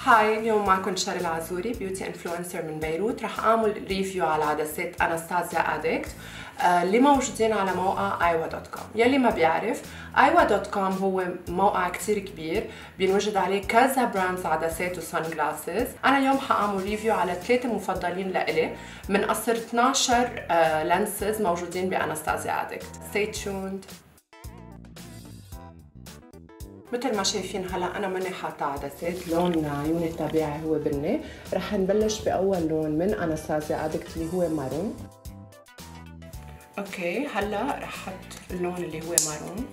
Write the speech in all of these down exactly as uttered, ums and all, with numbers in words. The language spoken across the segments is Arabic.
هاي، اليوم معكم شاري العزوري بيوتي انفلونسر من بيروت. رح اعمل ريفيو على عدسات اناستازيا ادكت اللي موجودين على موقع ايوا دوت كوم. يلي ما بيعرف، ايوا دوت كوم هو موقع كتير كبير بينوجد عليه كذا براندز عدسات وسان جلاسز. انا اليوم حاعمل ريفيو على ثلاثه مفضلين لإلي من اصل اثناشر لانسز موجودين باناستازيا ادكت. Stay tuned. مثل ما شايفين هلا انا ماني حاطه عدسات، لون عيوني الطبيعي هو بني. رح نبلش باول لون من اناستازيا ادكت اللي هو مارون. اوكي، هلا رح احط اللون اللي هو مارون.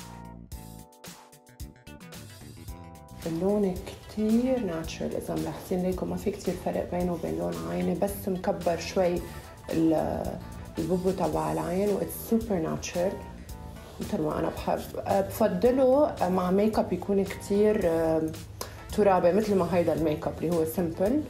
اللون كتير ناتشرال، اذا ملاحظين ليكم ما في كتير فرق بينه وبين لون عيني، بس مكبر شوي البوبو تبع العين واتس سوبر ناتشرال مثل ما انا بحب. بفضله مع ميك اب يكون كتير ترابي، مثل ما هيدا الميك اب اللي هو سمبل.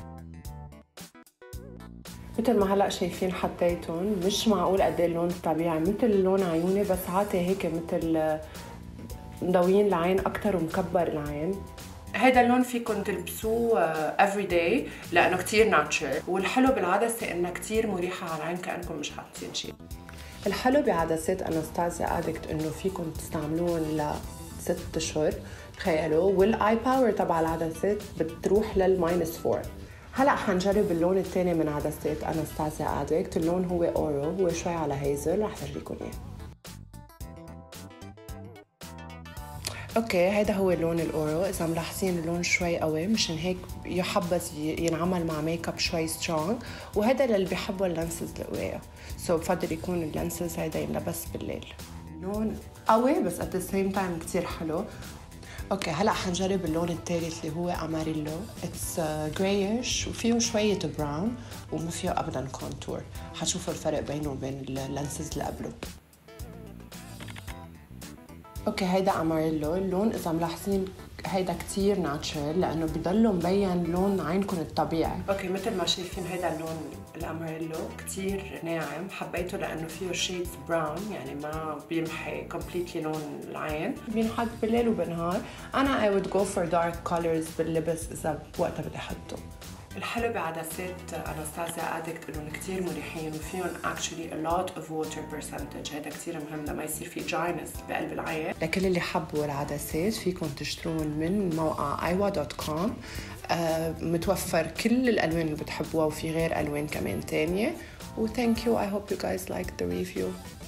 مثل ما هلا شايفين حطيتهم، مش معقول قد ايه اللون الطبيعي مثل لون عيوني، بس عاطي هيك مثل مضويين العين اكثر ومكبر العين. هيدا اللون فيكم تلبسوه افري داي لانه كتير ناتشرال، والحلو بالعدسه انها كتير مريحه على العين كانكم مش حاطين شيء. الحلو بعدسات اناستازيا ادكت انه فيكم تستعملوهم لست اشهر، تخيلوا، والاي باور تبع العدسات بتروح للماينس فور. هلا حنجرب اللون الثاني من عدسات اناستازيا ادكت، اللون هو اورو، هو شوي على هيزل، رح فرجيكم اياه. اوكي، هيدا هو اللون الاورو. اذا ملاحظين اللون شوي قوي، مشان هيك يحبذ ينعمل مع ميك اب شوي سترونج، وهذا للي بيحبوا اللانسز القوية، سو so بفضل يكون اللانسز هيدا ينلبس بالليل. لون قوي بس at the same time كتير حلو. اوكي، هلا حنجرب اللون الثالث اللي هو اماريلو. اتس جرايش وفيه شوية براون وما فيه ابدا كونتور. حتشوفوا الفرق بينه وبين اللانسز اللي قبله. اوكي، هيدا اماريلو. اللون اذا ملاحظين هيدا كتير ناتشرال لانه بضله مبين لون عينكم الطبيعي. اوكي، مثل ما شايفين هيدا اللون الاماريلو كتير ناعم، حبيته لانه فيه شيدز براون، يعني ما بيمحي كومبليتلي لون العين، بينحط بالليل وبالنهار. انا I would go for dark colors باللبس اذا وقتها بدي احطه. الحلو بعدسات اناستازيا ادكت انهم كتير مريحين وفيهم actually a lot of water percentage. هذا كتير مهم لما يصير في dryness بقلب العين. لكل اللي حبوا العدسات فيكم تشترون من موقع ايوا دوت كوم. آه متوفر كل الالوان اللي بتحبوها وفي غير الوان كمان تانية. و thank you, I hope you guys liked the review.